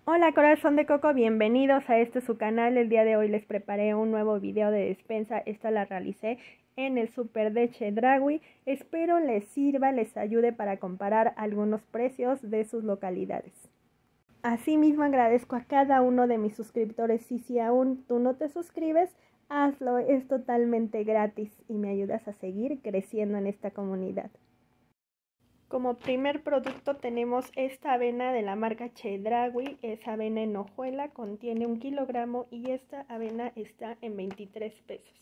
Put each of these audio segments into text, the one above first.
Hola corazón de coco, bienvenidos a su canal. El día de hoy les preparé un nuevo video de despensa. Esta la realicé en el Super de Chedraui. Espero les sirva, les ayude para comparar algunos precios de sus localidades. Asimismo agradezco a cada uno de mis suscriptores y si aún tú no te suscribes, hazlo, es totalmente gratis y me ayudas a seguir creciendo en esta comunidad. Como primer producto tenemos esta avena de la marca Chedraui, es avena en hojuela, contiene 1 kilogramo y esta avena está en 23 pesos.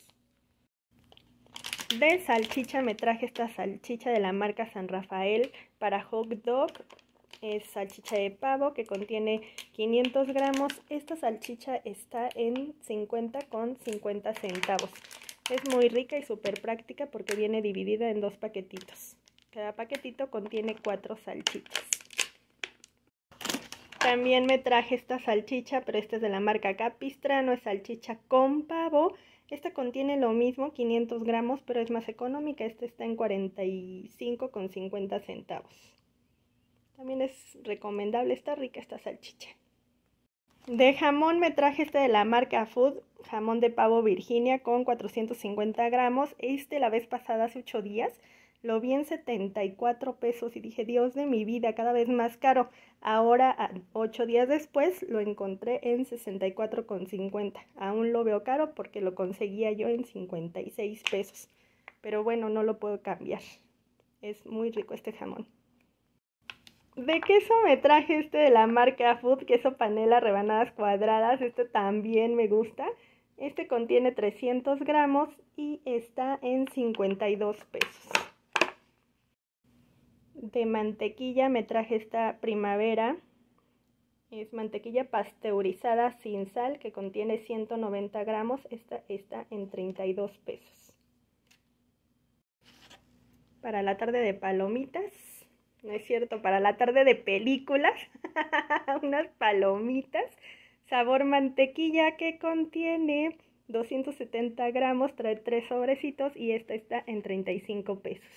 De salchicha me traje esta salchicha de la marca San Rafael para hot dog, es salchicha de pavo que contiene 500 gramos, esta salchicha está en 50,50 centavos. Es muy rica y súper práctica porque viene dividida en 2 paquetitos. Cada paquetito contiene 4 salchichas. También me traje esta salchicha, pero esta es de la marca Capistrano, es salchicha con pavo. Esta contiene lo mismo, 500 gramos, pero es más económica. Esta está en 45,50 centavos. También es recomendable, está rica esta salchicha. De jamón me traje este de la marca Food, jamón de pavo Virginia con 450 gramos. La vez pasada, hace 8 días, lo vi en 74 pesos y dije, Dios de mi vida, cada vez más caro. Ahora, 8 días después, lo encontré en 64,50. Aún lo veo caro porque lo conseguía yo en 56 pesos. Pero bueno, no lo puedo cambiar. Es muy rico este jamón. De queso me traje este de la marca Food, queso panela, rebanadas cuadradas. Este también me gusta. Este contiene 300 gramos y está en 52 pesos. De mantequilla me traje esta Primavera. Es mantequilla pasteurizada sin sal que contiene 190 gramos. Esta está en 32 pesos. Para la tarde de palomitas. No es cierto, para la tarde de películas, unas palomitas, sabor mantequilla que contiene 270 gramos, trae 3 sobrecitos y esta está en 35 pesos.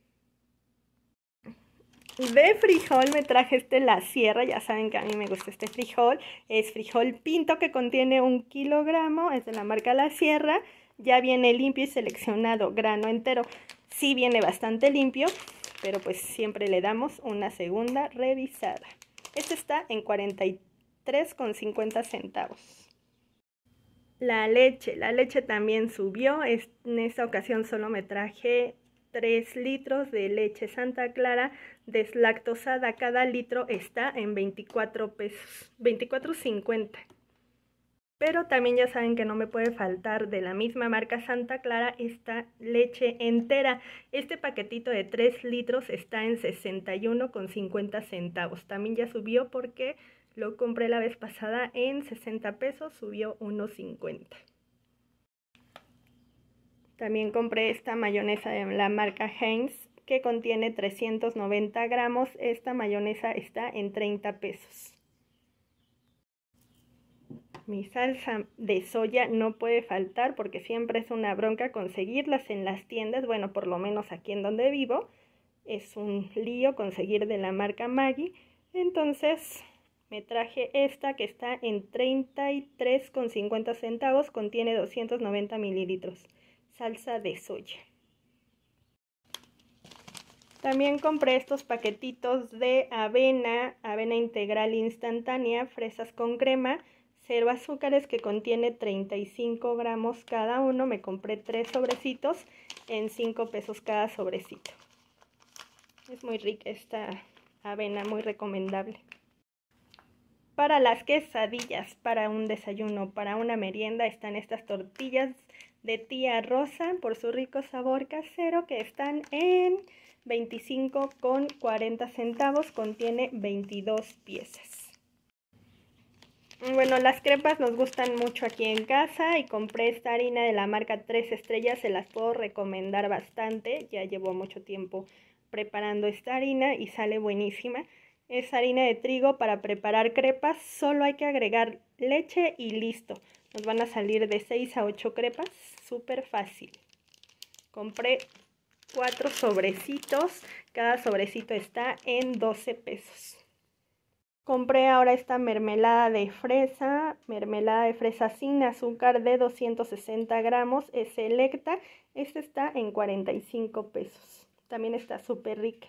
De frijol me traje La Sierra, ya saben que a mí me gusta este frijol, es frijol pinto que contiene 1 kilogramo, es de la marca La Sierra, ya viene limpio y seleccionado, grano entero, sí viene bastante limpio, pero pues siempre le damos una segunda revisada. Este está en 43,50 centavos. La leche también subió, en esta ocasión solo me traje 3 litros de leche Santa Clara deslactosada, cada litro está en 24 pesos, 24,50. Pero también ya saben que no me puede faltar de la misma marca Santa Clara esta leche entera. Este paquetito de 3 litros está en 61,50 centavos. También ya subió porque lo compré la vez pasada en 60 pesos, subió 1,50. También compré esta mayonesa de la marca Heinz que contiene 390 gramos. Esta mayonesa está en 30 pesos. Mi salsa de soya no puede faltar porque siempre es una bronca conseguirlas en las tiendas. Bueno, por lo menos aquí en donde vivo es un lío conseguir de la marca Maggi. Entonces me traje esta que está en 33,50 centavos. Contiene 290 mililitros. Salsa de soya. También compré estos paquetitos de avena integral instantánea, fresas con crema, 0 azúcares que contiene 35 gramos cada uno. Me compré 3 sobrecitos en 5 pesos cada sobrecito. Es muy rica esta avena, muy recomendable. Para las quesadillas, para un desayuno, para una merienda, están estas tortillas de tía Rosa por su rico sabor casero que están en 25,40 centavos, contiene 22 piezas. Bueno, las crepas nos gustan mucho aquí en casa y compré esta harina de la marca 3 estrellas, se las puedo recomendar bastante, ya llevo mucho tiempo preparando esta harina y sale buenísima. Es harina de trigo para preparar crepas, solo hay que agregar leche y listo. Nos van a salir de 6 a 8 crepas, súper fácil. Compré 4 sobrecitos, cada sobrecito está en 12 pesos. Compré ahora esta mermelada de fresa sin azúcar de 260 gramos, es selecta. Esta está en 45 pesos. También está súper rica.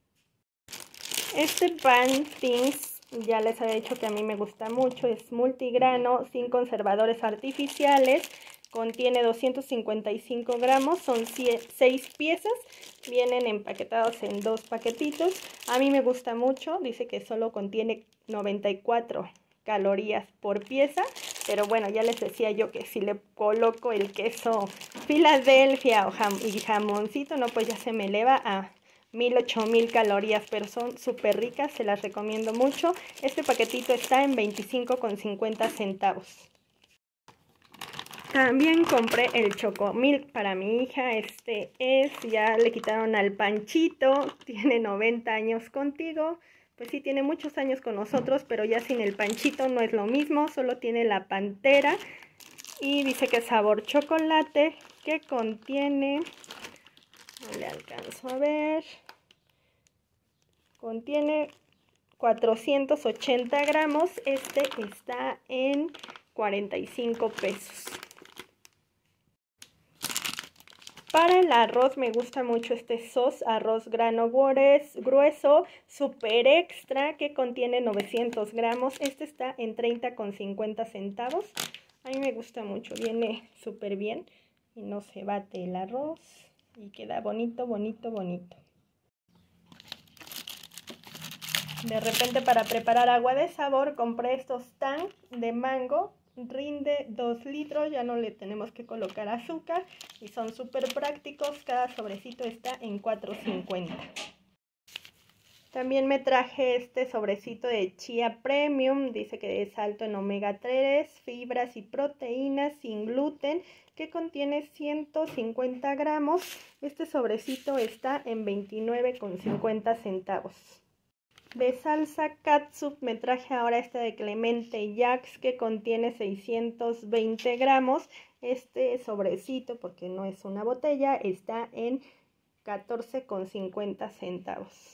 Este pan Thins, ya les había dicho que a mí me gusta mucho, es multigrano, sin conservadores artificiales, contiene 255 gramos, son 6 piezas, vienen empaquetados en 2 paquetitos. A mí me gusta mucho, dice que solo contiene 94 calorías por pieza, pero bueno, ya les decía yo que si le coloco el queso Filadelfia y jamoncito, no, pues ya se me eleva a 1000 calorías, pero son súper ricas, se las recomiendo mucho. Este paquetito está en 25,50 centavos. También compré el Chocomilk para mi hija, ya le quitaron al Panchito, tiene 90 años contigo, pues sí, tiene muchos años con nosotros, pero ya sin el Panchito no es lo mismo, solo tiene la Pantera y dice que es sabor chocolate, que contiene, no le alcanzo a ver, contiene 480 gramos, este está en 45 pesos. Para el arroz me gusta mucho este SOS, arroz grano grueso, super extra, que contiene 900 gramos. Este está en 30,50 centavos. A mí me gusta mucho, viene súper bien y no se bate el arroz y queda bonito, bonito, bonito. De repente, para preparar agua de sabor, compré estos Tang de mango. Rinde 2 litros, ya no le tenemos que colocar azúcar y son súper prácticos. Cada sobrecito está en 4.50. También me traje este sobrecito de Chia Premium, dice que es alto en omega 3, fibras y proteínas sin gluten, que contiene 150 gramos. Este sobrecito está en 29,50 centavos. De salsa catsup me traje ahora esta de Clemente Jax, que contiene 620 gramos. Este sobrecito, porque no es una botella, está en 14,50 centavos.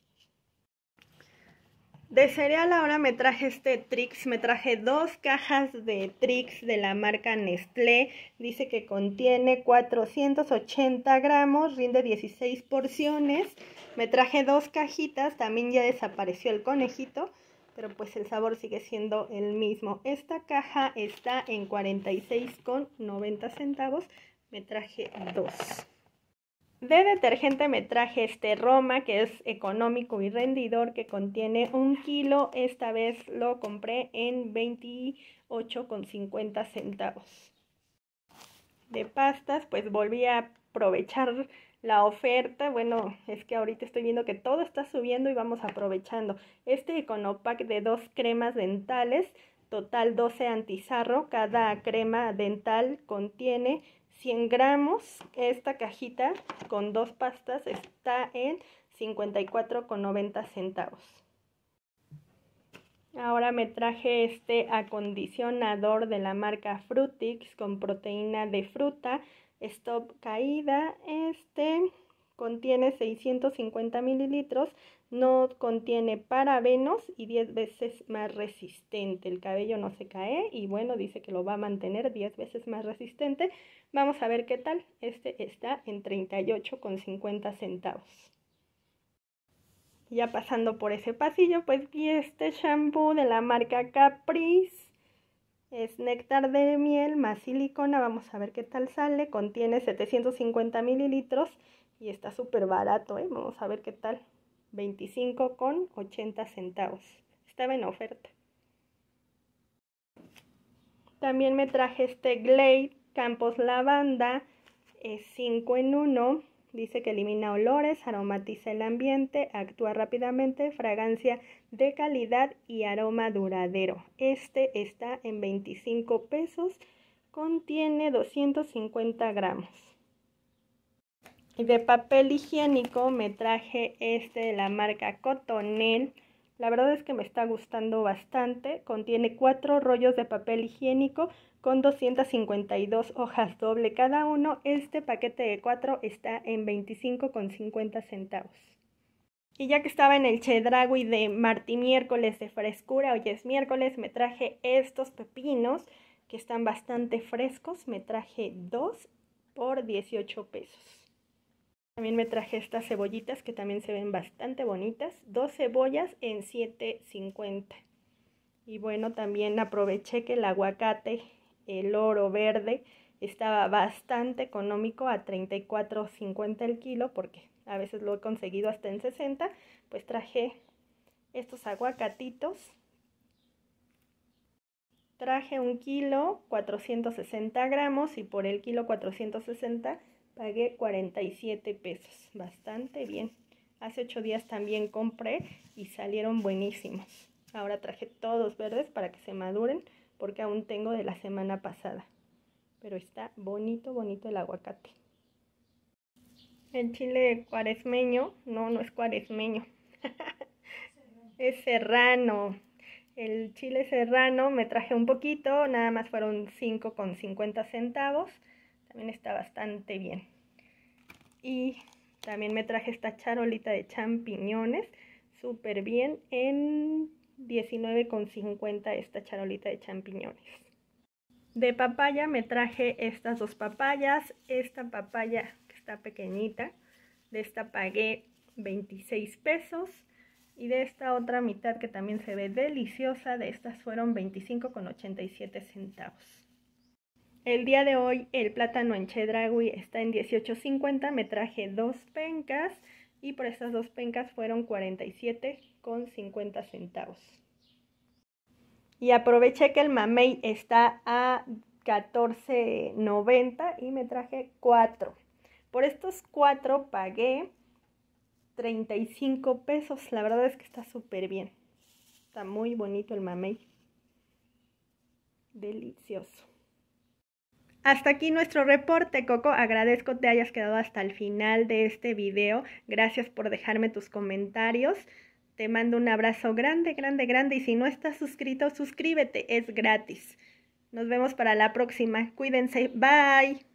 De cereal ahora me traje Trix, me traje 2 cajas de Trix de la marca Nestlé. Dice que contiene 480 gramos, rinde 16 porciones. Me traje 2 cajitas, también ya desapareció el conejito, pero pues el sabor sigue siendo el mismo. Esta caja está en 46,90 centavos, me traje 2. De detergente me traje Roma, que es económico y rendidor, que contiene 1 kilo. Esta vez lo compré en 28,50 centavos. De pastas, pues volví a aprovechar la oferta. Bueno, es que ahorita estoy viendo que todo está subiendo y vamos aprovechando. Este Econopack de 2 cremas dentales, total 12 antizarro. Cada crema dental contiene 100 gramos. Esta cajita con 2 pastas está en 54,90 centavos. Ahora me traje este acondicionador de la marca Frutix con proteína de fruta, Stop Caída. Contiene 650 mililitros, no contiene parabenos y 10 veces más resistente. El cabello no se cae y bueno, dice que lo va a mantener 10 veces más resistente. Vamos a ver qué tal. Este está en 38,50 centavos. Ya pasando por ese pasillo, pues vi este shampoo de la marca Caprice. Es néctar de miel más silicona. Vamos a ver qué tal sale. Contiene 750 mililitros y está súper barato, ¿eh? Vamos a ver qué tal. 25,80 centavos. Estaba en oferta. También me traje Glade Campos Lavanda. Es 5 en 1. Dice que elimina olores, aromatiza el ambiente, actúa rápidamente, fragancia de calidad y aroma duradero. Este está en 25 pesos, contiene 250 gramos. Y de papel higiénico me traje de la marca Cotonel. La verdad es que me está gustando bastante. Contiene 4 rollos de papel higiénico con 252 hojas doble cada uno. Este paquete de 4 está en 25,50 centavos. Y ya que estaba en el Chedraui de martí miércoles de frescura, hoy es miércoles, me traje estos pepinos que están bastante frescos. Me traje 2 por 18 pesos. También me traje estas cebollitas que también se ven bastante bonitas. 2 cebollas en 7.50. Y bueno, también aproveché que el aguacate, el oro verde, estaba bastante económico a 34.50 el kilo, porque a veces lo he conseguido hasta en 60. Pues traje estos aguacatitos. Traje 1 kilo, 460 gramos, y por el kilo 460 pagué 47 pesos. Bastante bien. Hace 8 días también compré y salieron buenísimos. Ahora traje todos verdes para que se maduren, porque aún tengo de la semana pasada. Pero está bonito, bonito el aguacate. El chile cuaresmeño, no es cuaresmeño, es serrano. El chile serrano me traje un poquito, nada más fueron 5,50 centavos. También está bastante bien. Y también me traje esta charolita de champiñones, súper bien, en 19,50 esta charolita de champiñones. De papaya me traje estas 2 papayas. Esta papaya que está pequeñita, de esta pagué 26 pesos. Y de esta otra mitad que también se ve deliciosa, de estas fueron 25,87 centavos. El día de hoy el plátano en Chedraui está en 18.50. Me traje 2 pencas y por estas 2 pencas fueron 47,50 centavos. Y aproveché que el mamey está a 14.90 y me traje 4. Por estos 4 pagué 35 pesos. La verdad es que está súper bien. Está muy bonito el mamey. Delicioso. Hasta aquí nuestro reporte, Coco. Agradezco te hayas quedado hasta el final de este video. Gracias por dejarme tus comentarios. Te mando un abrazo grande, grande, grande. Y si no estás suscrito, suscríbete. Es gratis. Nos vemos para la próxima. Cuídense. Bye.